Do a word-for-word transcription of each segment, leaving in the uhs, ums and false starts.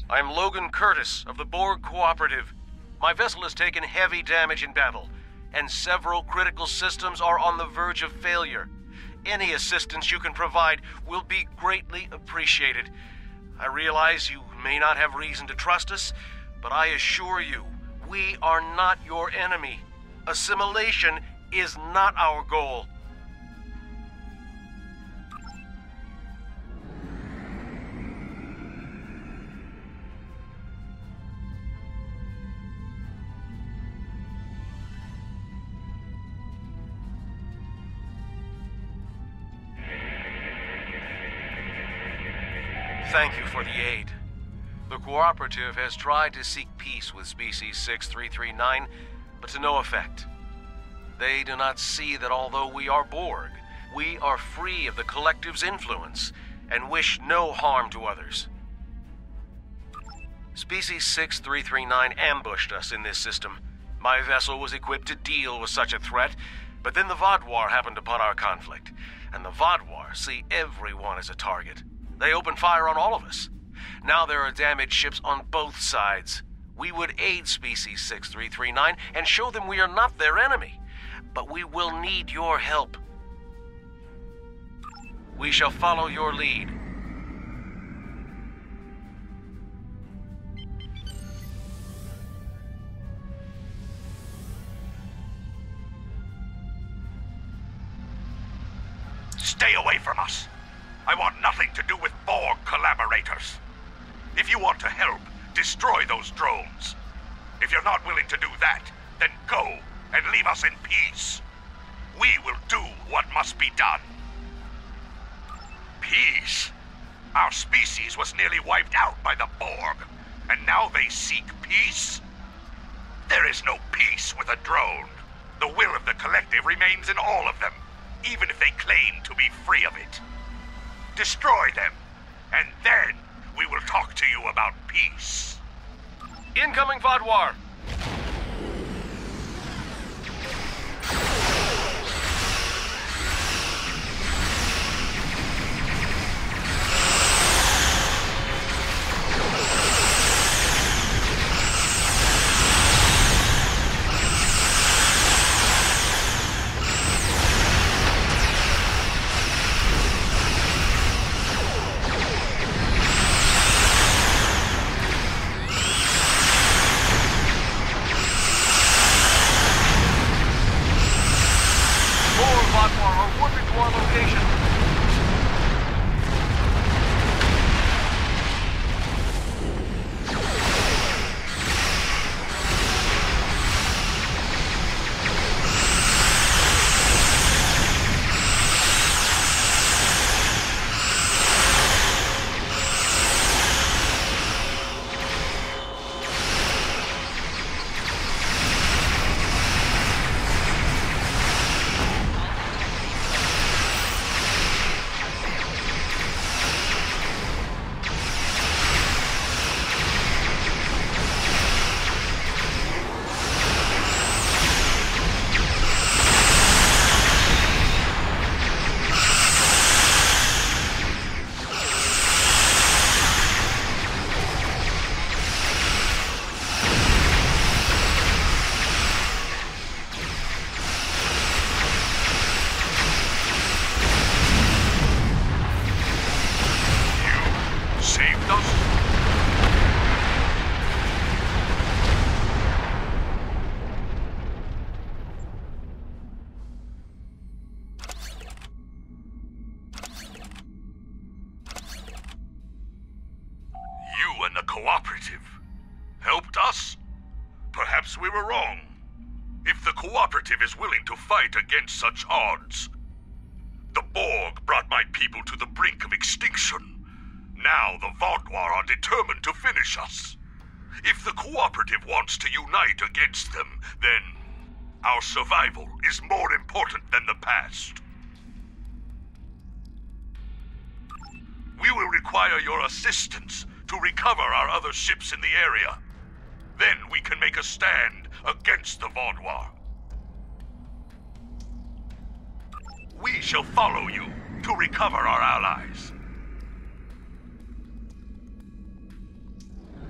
I'm Logan Curtis of the Borg Cooperative. My vessel has taken heavy damage in battle, and several critical systems are on the verge of failure. Any assistance you can provide will be greatly appreciated. I realize you may not have reason to trust us, but I assure you, we are not your enemy. Assimilation is not our goal. Thank you for the aid. The Cooperative has tried to seek peace with Species six three three nine, but to no effect. They do not see that although we are Borg, we are free of the Collective's influence and wish no harm to others. Species six three three nine ambushed us in this system. My vessel was equipped to deal with such a threat, but then the Vaadwaur happened upon our conflict, and the Vaadwaur see everyone as a target. They opened fire on all of us. Now there are damaged ships on both sides. We would aid Species six three three nine and show them we are not their enemy. But we will need your help. We shall follow your lead. Stay away from us. I want nothing to do with Borg collaborators. If you want to help, destroy those drones. If you're not willing to do that, then go and leave us in peace. We will do what must be done. Peace? Our species was nearly wiped out by the Borg, and now they seek peace? There is no peace with a drone. The will of the Collective remains in all of them, even if they claim to be free of it. Destroy them, and then we will talk to you about peace. Incoming Vaadwaur! Cooperative helped us? Perhaps we were wrong. If the Cooperative is willing to fight against such odds, the Borg brought my people to the brink of extinction. Now the Vaadwaur are determined to finish us. If the Cooperative wants to unite against them, then our survival is more important than the past. We will require your assistance to recover our other ships in the area. Then we can make a stand against the Vaadwaur. We shall follow you to recover our allies.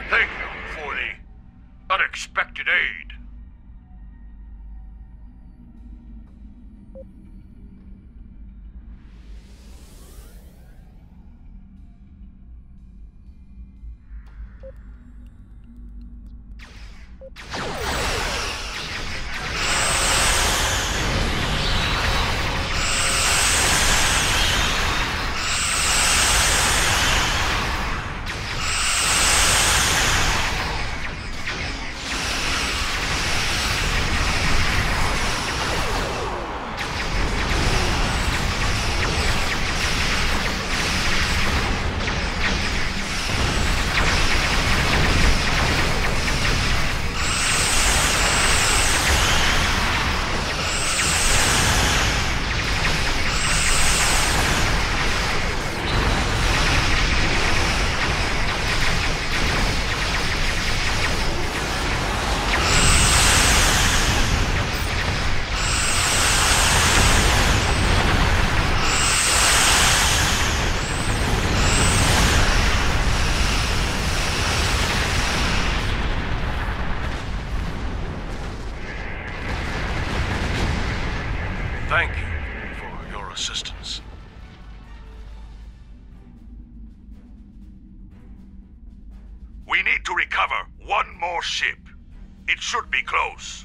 Thank you for the unexpected aid. Thank you for your assistance. We need to recover one more ship. It should be close.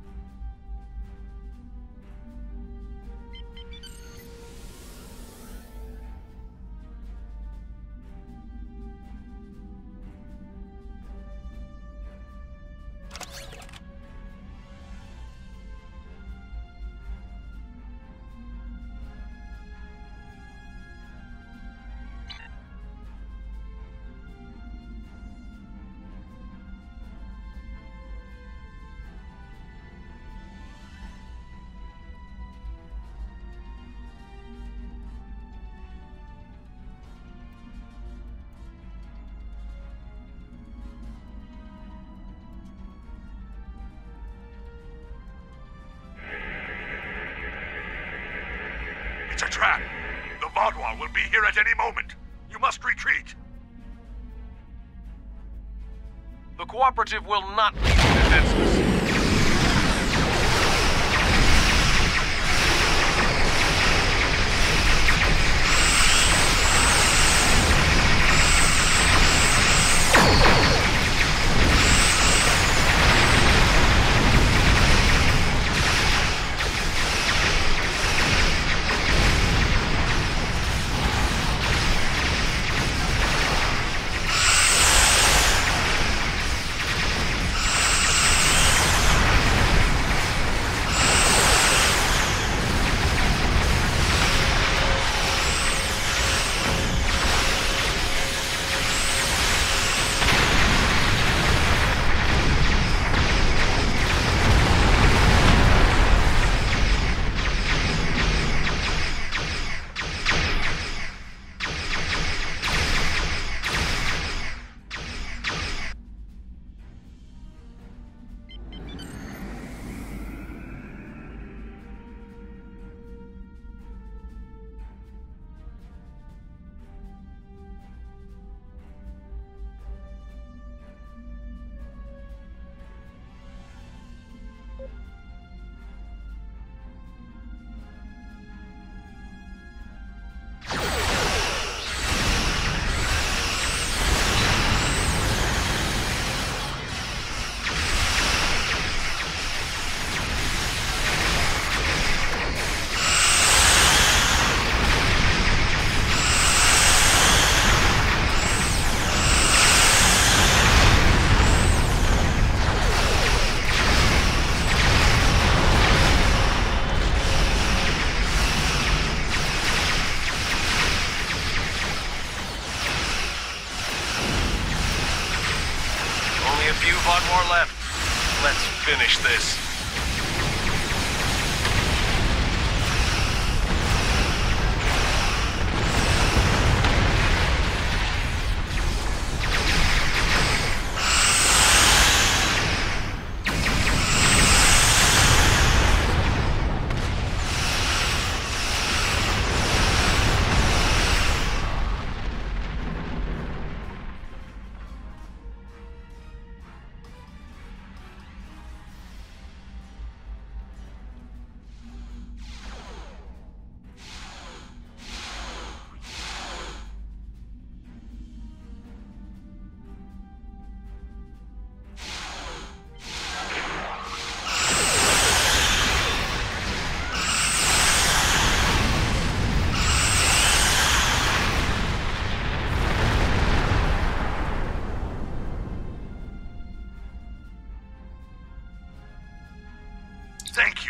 It's a trap. The Vaadwaur will be here at any moment. You must retreat. The Cooperative will not be defenseless. A few Vaadwaur left. Let's finish this.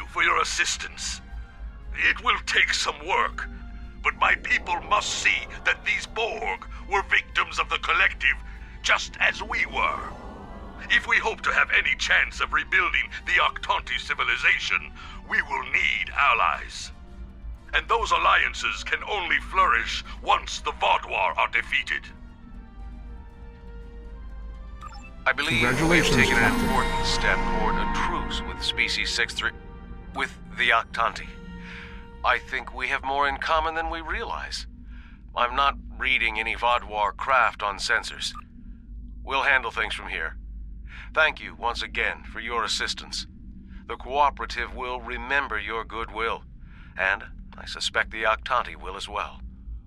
for your assistance. It will take some work, but my people must see that these Borg were victims of the Collective just as we were. If we hope to have any chance of rebuilding the Octanti civilization, we will need allies. And those alliances can only flourish once the Vaadwaur are defeated. I believe we've Congratulations, taken an Captain. important step toward a truce with Species six three... with the Octanti. I think we have more in common than we realize. I'm not reading any Vaadwaur craft on sensors. We'll handle things from here. Thank you once again for your assistance. The Cooperative will remember your goodwill, and I suspect the Octanti will as well.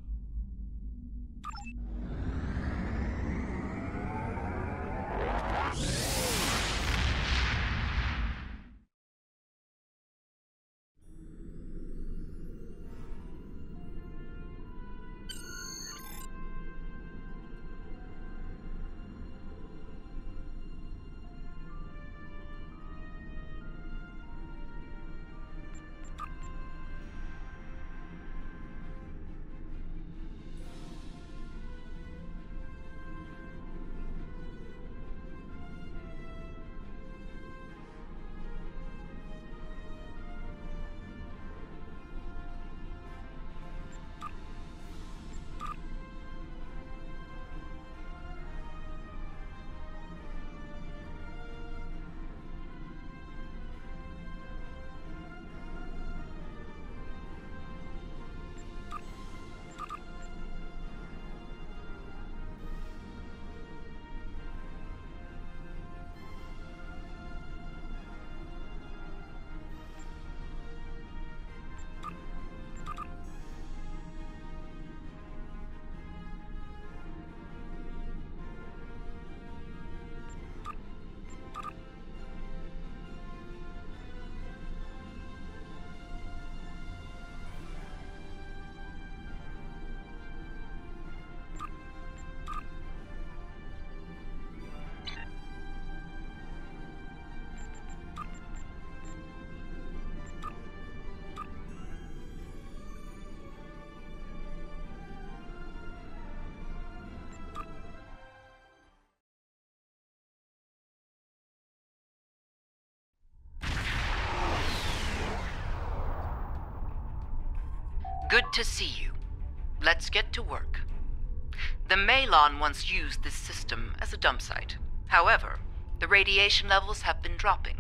Good to see you. Let's get to work. The Malon once used this system as a dump site. However, the radiation levels have been dropping.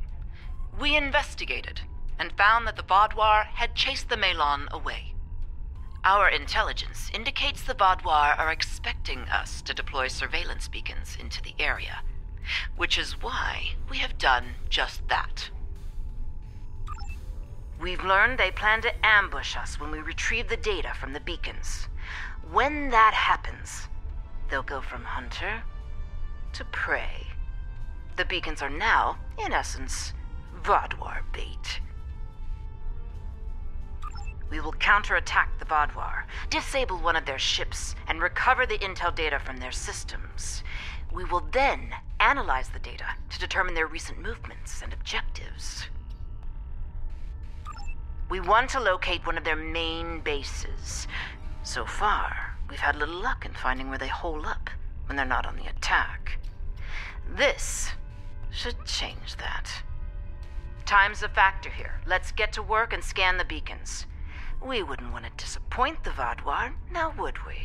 We investigated and found that the Vaadwaur had chased the Malon away. Our intelligence indicates the Vaadwaur are expecting us to deploy surveillance beacons into the area, which is why we have done just that. We've learned they plan to ambush us when we retrieve the data from the beacons. When that happens, they'll go from hunter to prey. The beacons are now, in essence, Vaadwaur bait. We will counterattack the Vaadwaur, disable one of their ships, and recover the intel data from their systems. We will then analyze the data to determine their recent movements and objectives. We want to locate one of their main bases. So far, we've had little luck in finding where they hole up when they're not on the attack. This should change that. Time's a factor here. Let's get to work and scan the beacons. We wouldn't want to disappoint the Vaadwaur, now would we?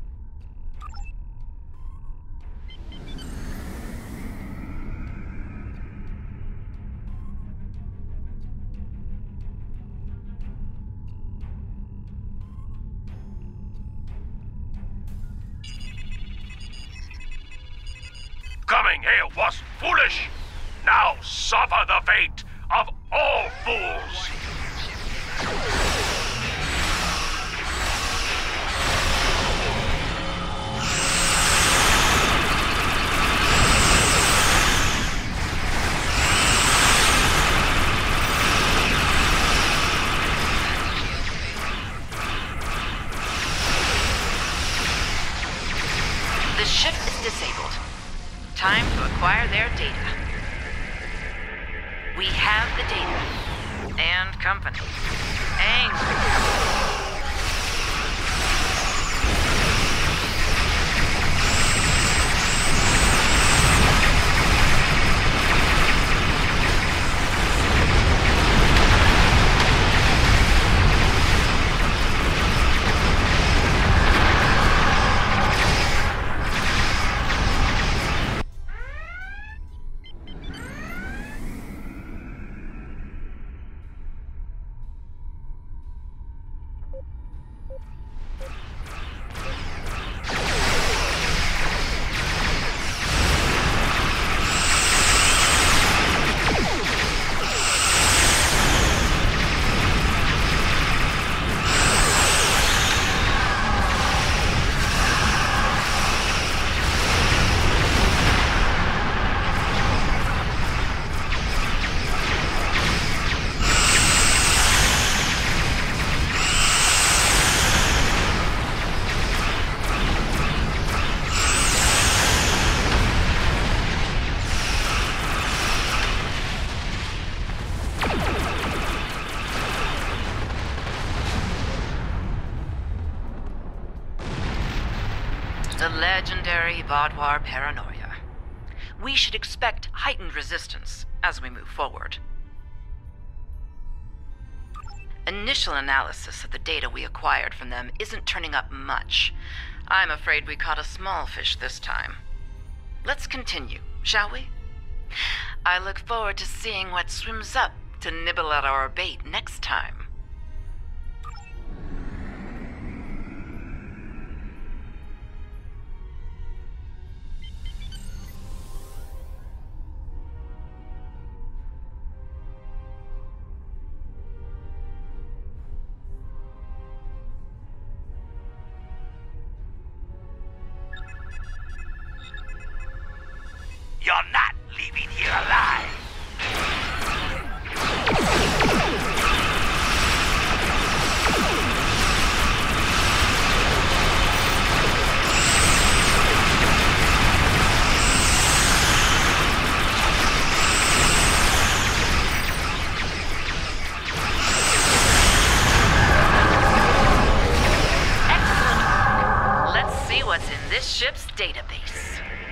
Coming here was foolish. Now suffer the fate of all fools. The ship is disabled. Time to acquire their data. We have the data, And company. Angry. The legendary Vaadwaur paranoia. We should expect heightened resistance as we move forward. Initial analysis of the data we acquired from them isn't turning up much. I'm afraid we caught a small fish this time. Let's continue, shall we? I look forward to seeing what swims up to nibble at our bait next time. You're not leaving here alive! Excellent. Let's see what's in this ship's database.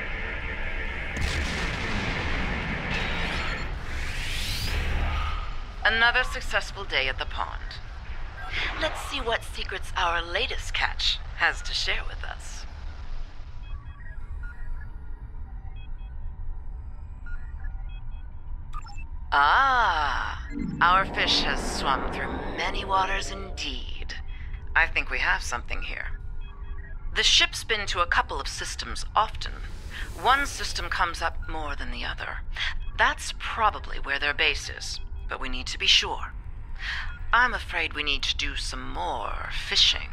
Another successful day at the pond. Let's see what secrets our latest catch has to share with us. Ah, our fish has swum through many waters indeed. I think we have something here. The ship's been to a couple of systems often. One system comes up more than the other. That's probably where their base is. But we need to be sure. I'm afraid we need to do some more fishing.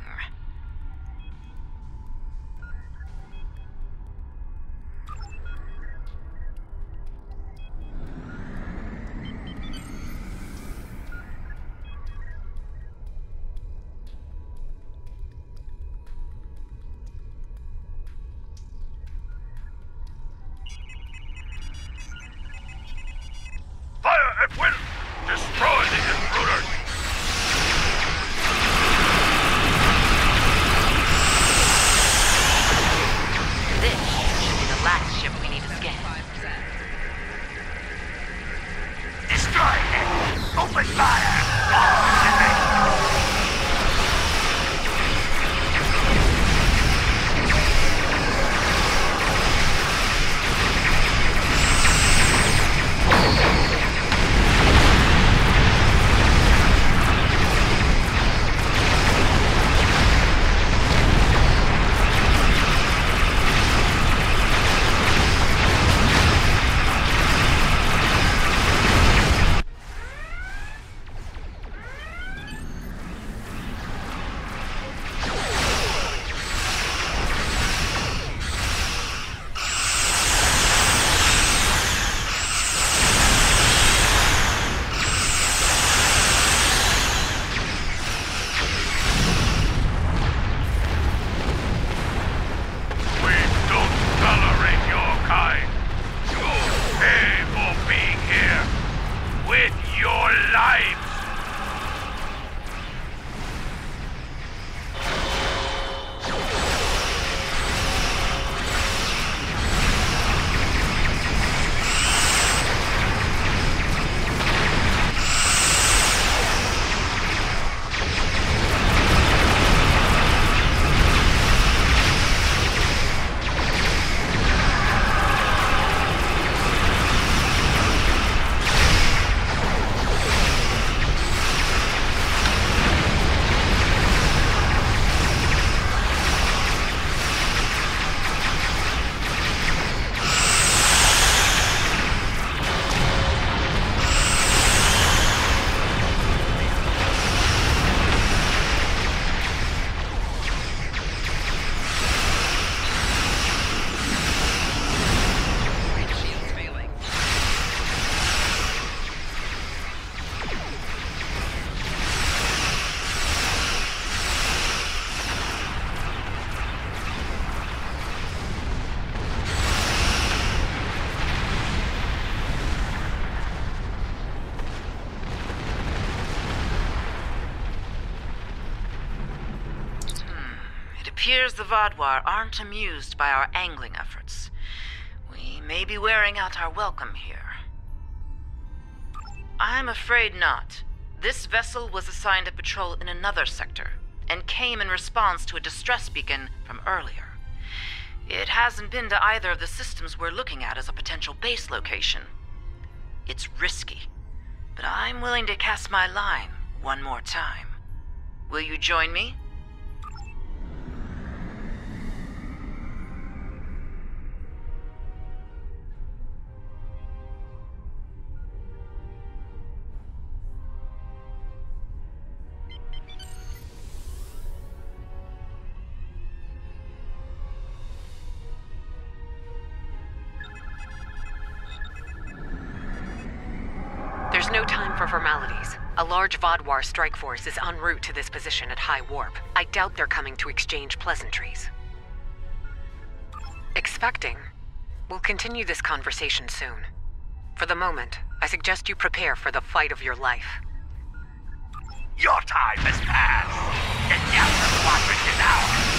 Fire at will! Destroy the intruders! This should be the last ship we need to scan. Destroy them! Open fire! appears the Vaadwaur aren't amused by our angling efforts. We may be wearing out our welcome here. I'm afraid not. This vessel was assigned a patrol in another sector, and came in response to a distress beacon from earlier. It hasn't been to either of the systems we're looking at as a potential base location. It's risky, but I'm willing to cast my line one more time. Will you join me? There's no time for formalities. A large Vaadwaur strike force is en route to this position at high warp. I doubt they're coming to exchange pleasantries. Expecting? We'll continue this conversation soon. For the moment, I suggest you prepare for the fight of your life. Your time has passed. The Delta Quadrant is ours.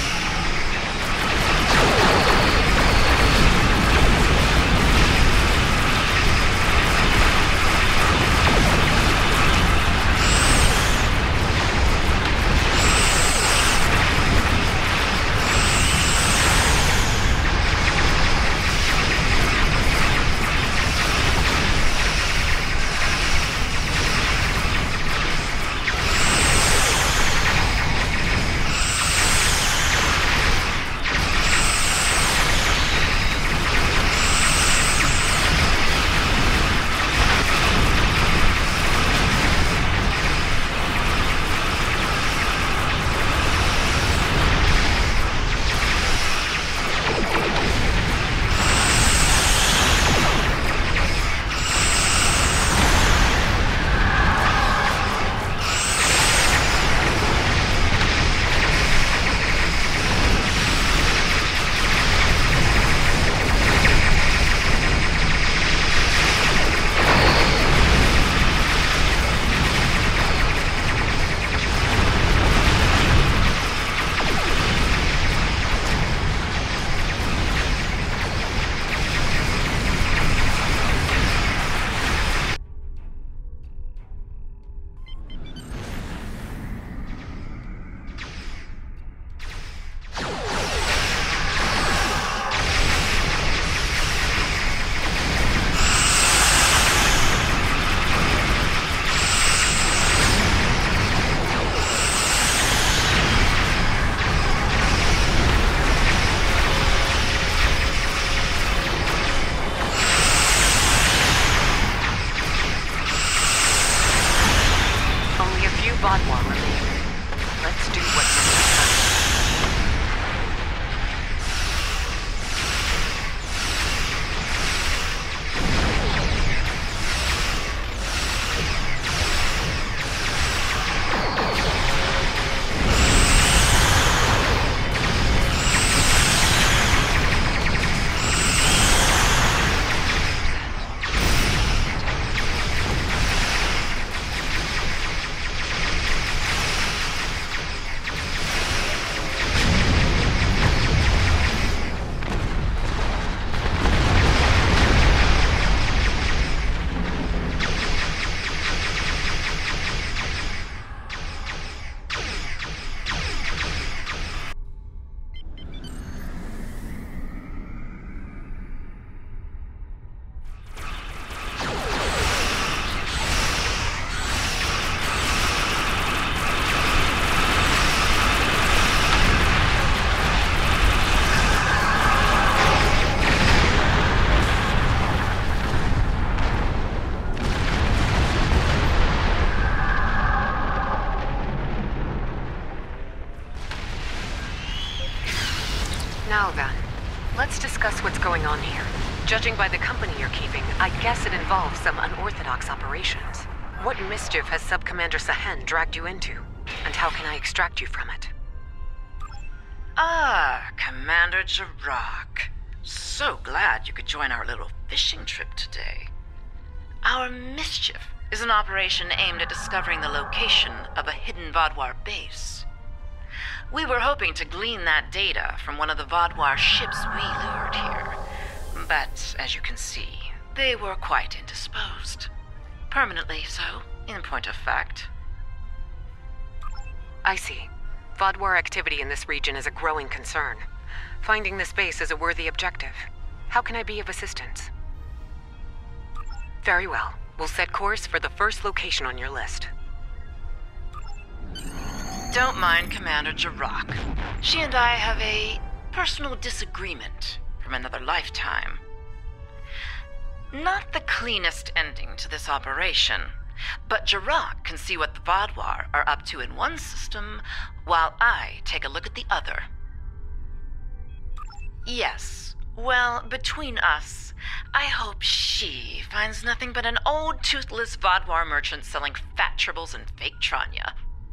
Vaadwaur remain. Let's do what must be done. Now then, let's discuss what's going on here. Judging by the company you're keeping, I guess it involves some unorthodox operations. What mischief has Sub-Commander Sahen dragged you into? And how can I extract you from it? Ah, Commander Jarrah. So glad you could join our little fishing trip today. Our Mischief is an operation aimed at discovering the location of a hidden Vaadwaur base. We were hoping to glean that data from one of the Vodwar ships we lured here. But, as you can see, they were quite indisposed. Permanently so, in point of fact. I see. Vodwar activity in this region is a growing concern. Finding this base is a worthy objective. How can I be of assistance? Very well. We'll set course for the first location on your list. Don't mind Commander Jirok. She and I have a personal disagreement from another lifetime. Not the cleanest ending to this operation, but Jirok can see what the Vodwar are up to in one system, while I take a look at the other. Yes, well, between us, I hope she finds nothing but an old toothless Vodwar merchant selling fat tribbles and fake Tranya.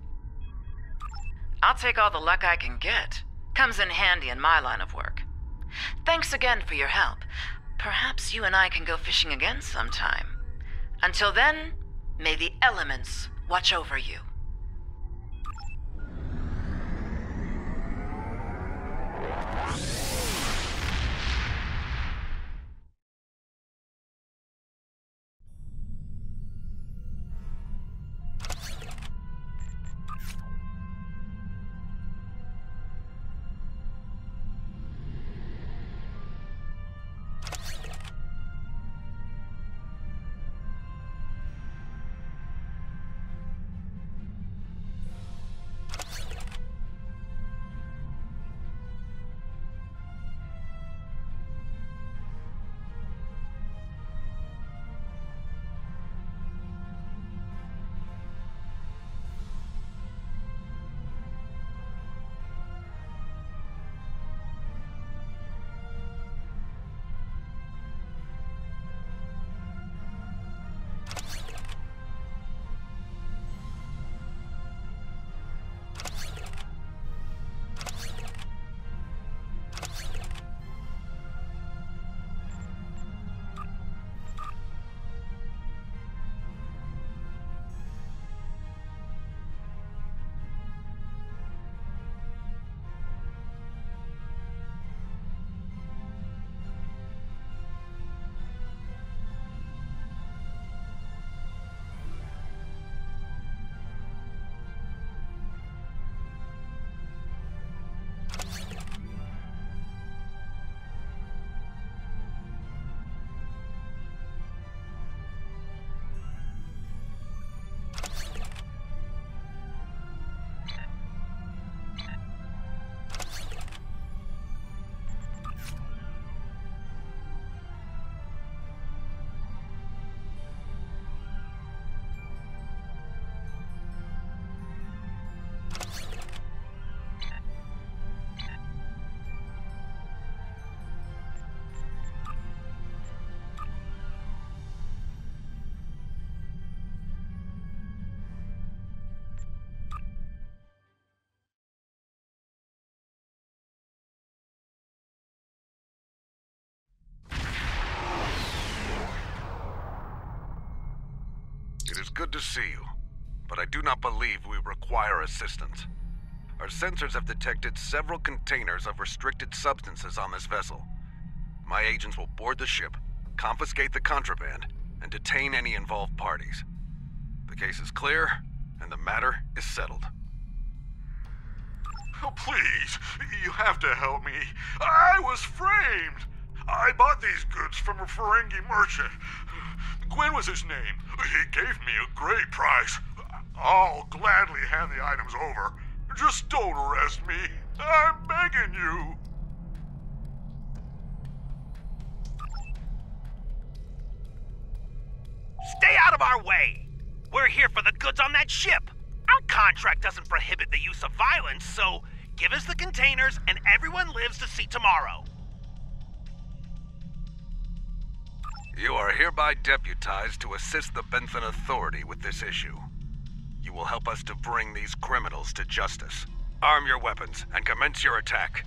I'll take all the luck I can get. Comes in handy in my line of work. Thanks again for your help. Perhaps you and I can go fishing again sometime. Until then, may the elements watch over you. It is good to see you, but I do not believe we require assistance. Our sensors have detected several containers of restricted substances on this vessel. My agents will board the ship, confiscate the contraband, and detain any involved parties. The case is clear, and the matter is settled. Oh, please, you have to help me. I was framed. I bought these goods from a Ferengi merchant. Gwyn was his name. He gave me a great price. I'll gladly hand the items over. Just don't arrest me. I'm begging you. Stay out of our way! We're here for the goods on that ship. Our contract doesn't prohibit the use of violence, so give us the containers and everyone lives to see tomorrow. You are hereby deputized to assist the Benthan Authority with this issue. You will help us to bring these criminals to justice. Arm your weapons and commence your attack.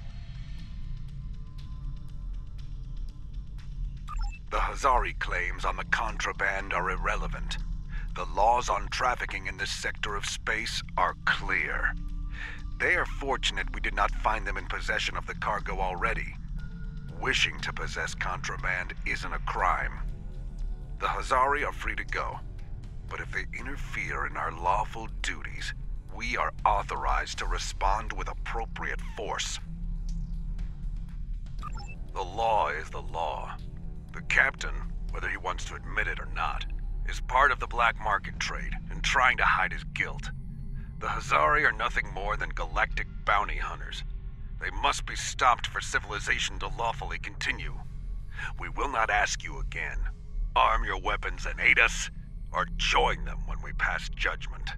The Hazari claims on the contraband are irrelevant. The laws on trafficking in this sector of space are clear. They are fortunate we did not find them in possession of the cargo already. Wishing to possess contraband isn't a crime. The Hazari are free to go, but if they interfere in our lawful duties, we are authorized to respond with appropriate force. The law is the law. The captain, whether he wants to admit it or not, is part of the black market trade and trying to hide his guilt. The Hazari are nothing more than galactic bounty hunters. They must be stopped for civilization to lawfully continue. We will not ask you again. Arm your weapons and aid us, or join them when we pass judgment.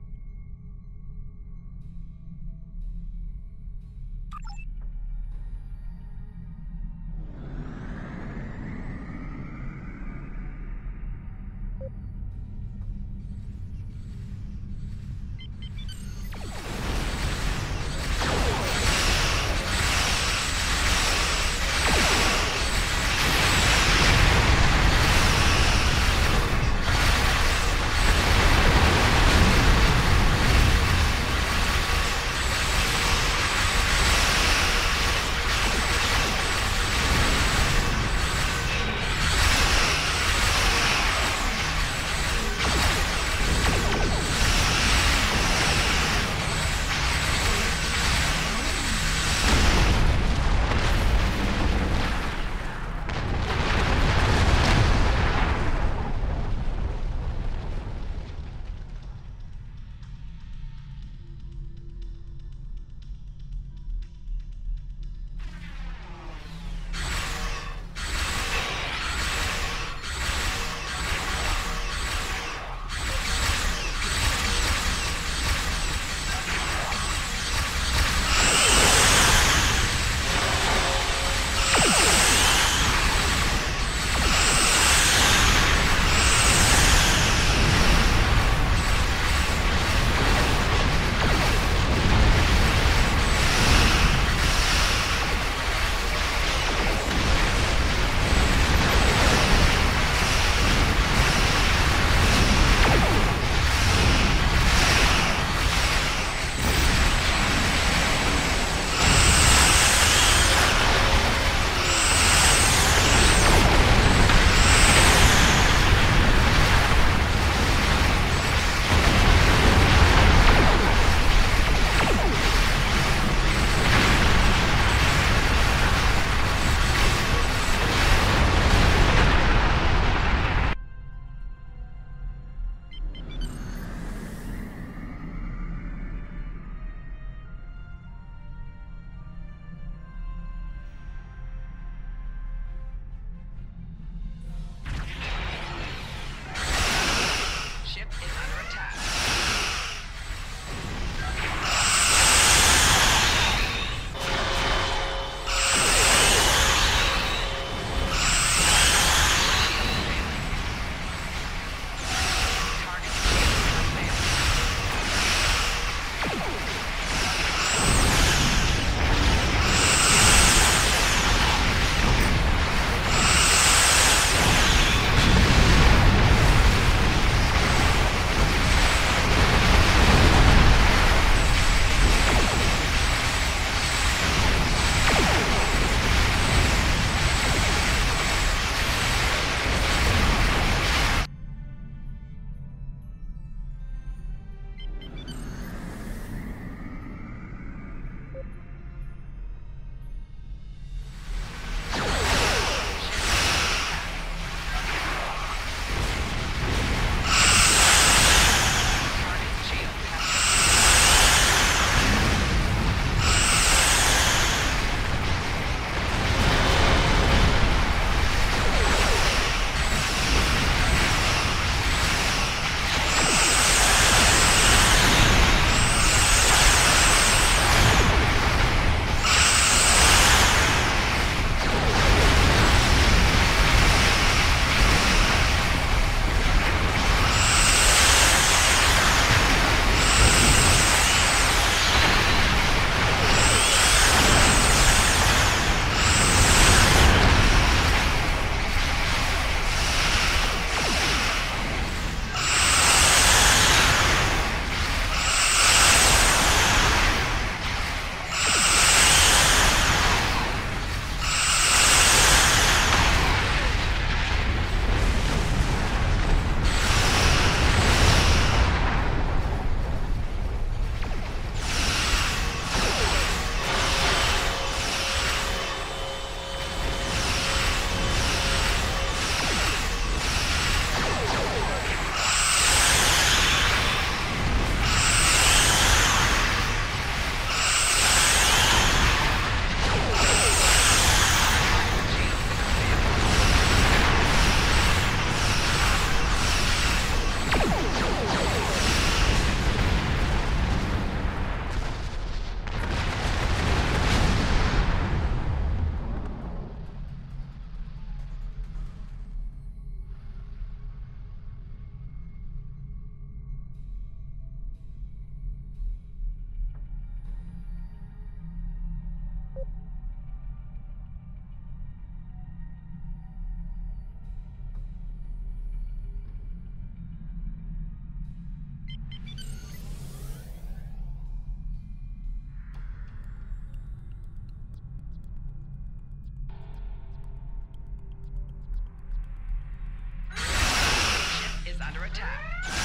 attack.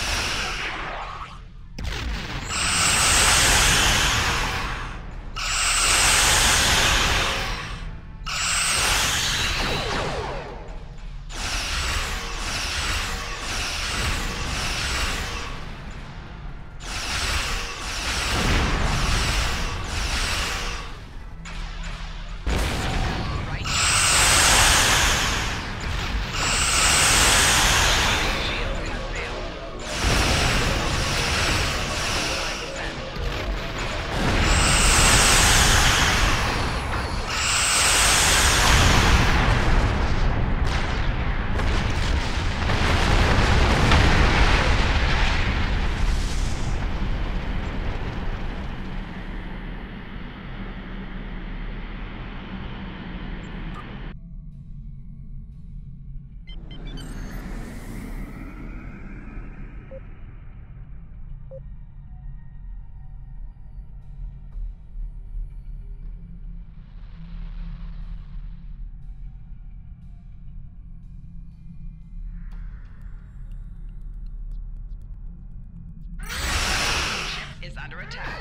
Is under attack.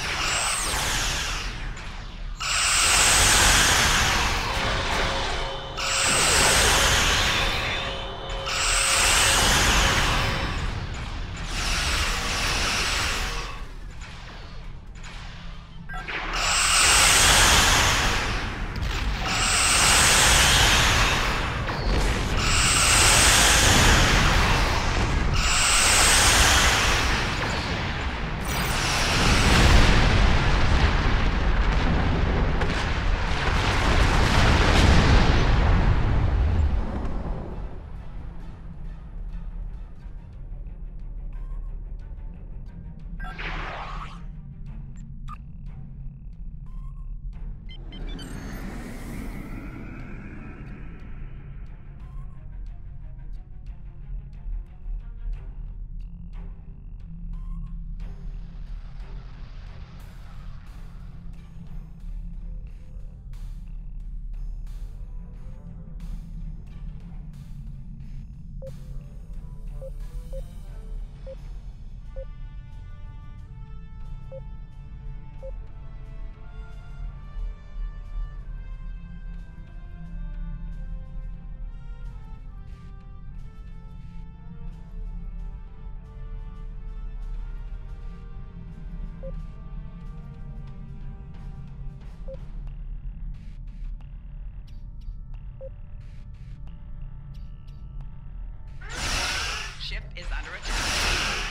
Ship is under attack.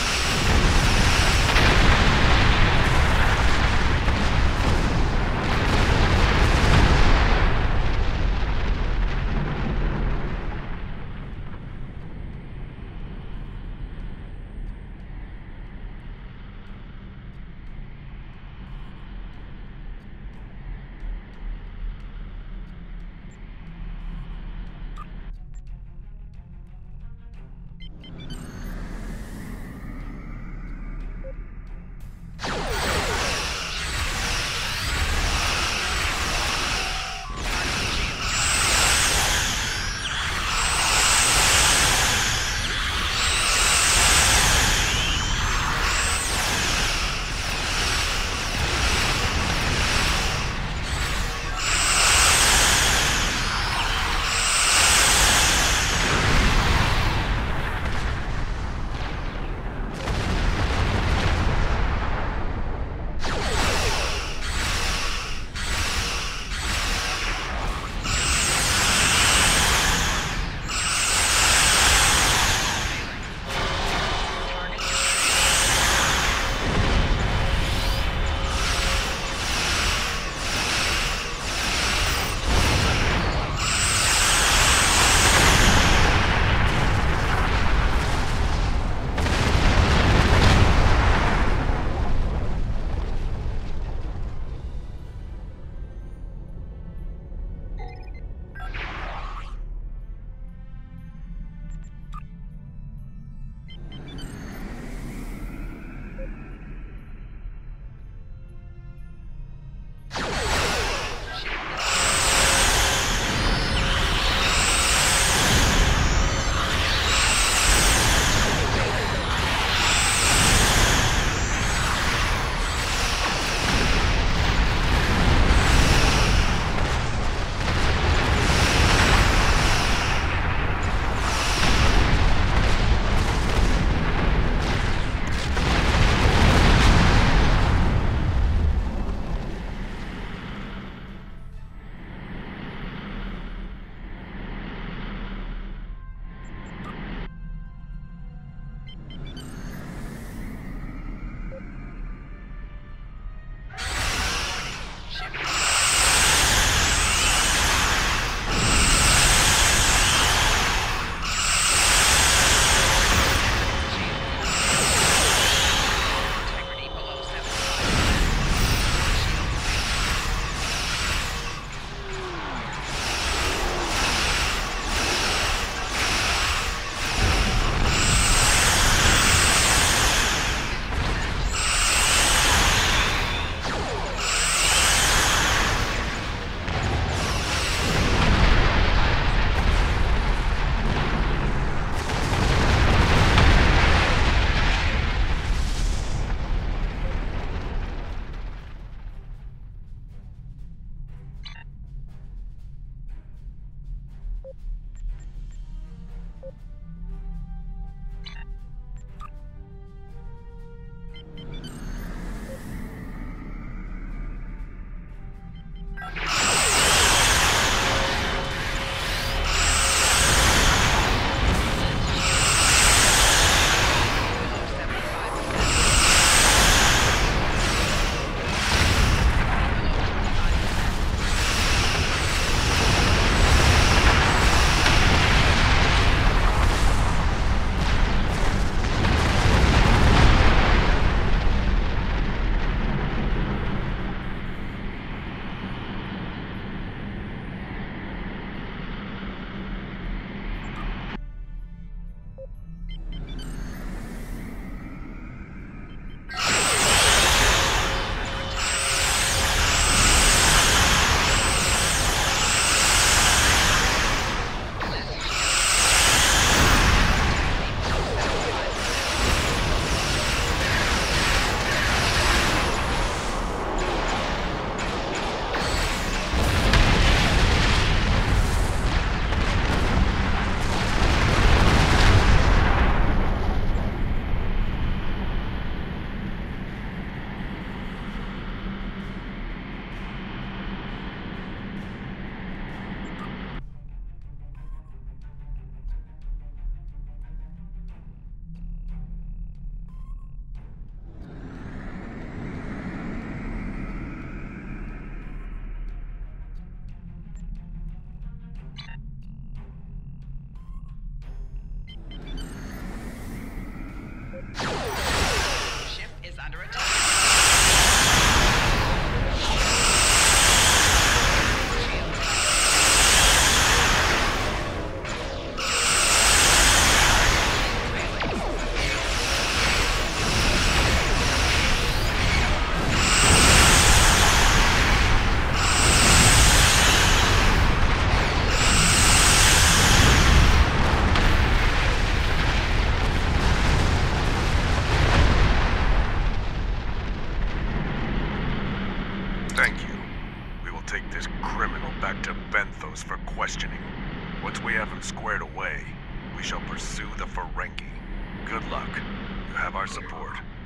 Ship for questioning. Once we have him squared away, we shall pursue the Ferengi. Good luck. You have our support.